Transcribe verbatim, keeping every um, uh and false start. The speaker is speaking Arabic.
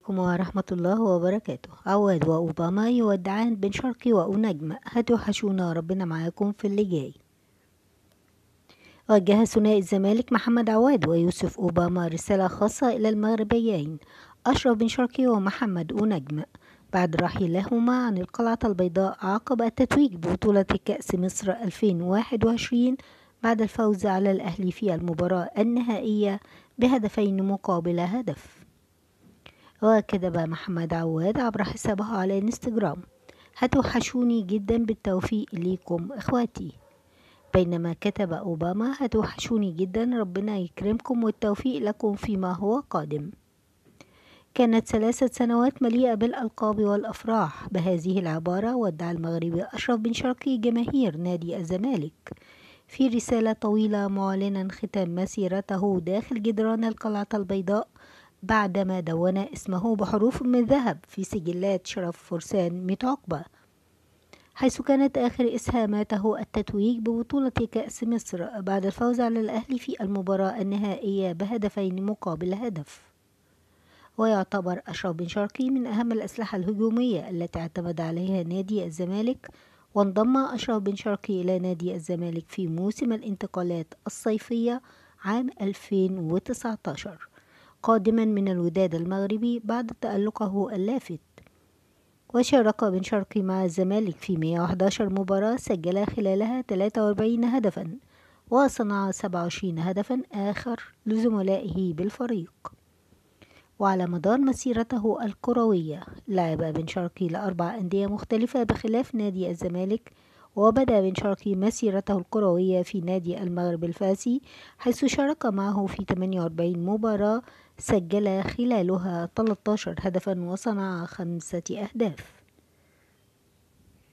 عليكم ورحمة الله وبركاته. عواد وأوباما يودعان بن شرقي ونجم، هتوحشونا ربنا معاكم في اللي جاي. وجه ثنائي الزمالك محمد عواد ويوسف أوباما رسالة خاصة إلى المغربيين أشرف بن شرقي ومحمد ونجم بعد رحيلهما عن القلعة البيضاء عقب التتويج ببطولة كأس مصر ألفين وواحد وعشرين بعد الفوز على الأهلي في المباراة النهائية بهدفين مقابل هدف. وكتب محمد عواد عبر حسابه على انستجرام: هتوحشوني جدا، بالتوفيق ليكم اخواتي. بينما كتب أوباما: هتوحشوني جدا، ربنا يكرمكم والتوفيق لكم فيما هو قادم. كانت ثلاثة سنوات مليئة بالألقاب والأفراح. بهذه العبارة ودع المغربي أشرف بن شرقي جماهير نادي الزمالك في رسالة طويلة معلنا ختام مسيرته داخل جدران القلعة البيضاء بعدما دون اسمه بحروف من ذهب في سجلات شرف فرسان ميت عقبة، حيث كانت آخر إسهاماته التتويج ببطولة كأس مصر بعد الفوز على الأهلي في المباراة النهائية بهدفين مقابل هدف. ويعتبر أشرف بن شرقي من أهم الأسلحة الهجومية التي اعتمد عليها نادي الزمالك. وانضم أشرف بن شرقي إلى نادي الزمالك في موسم الانتقالات الصيفية عام ألفين وتسعة عشر قادما من الوداد المغربي بعد تألقه اللافت. وشارك بن شرقي مع الزمالك في مئة وأحد عشر مباراة، سجل خلالها ثلاثة وأربعين هدفا وصنع سبعة وعشرين هدفا آخر لزملائه بالفريق. وعلى مدار مسيرته الكروية لعب بن شرقي لأربع أندية مختلفة بخلاف نادي الزمالك. وبدأ بن شرقي مسيرته الكروية في نادي المغرب الفاسي، حيث شارك معه في ثمانية وأربعين مباراة، سجل خلالها ثلاثة عشر هدفا وصنع خمسة أهداف.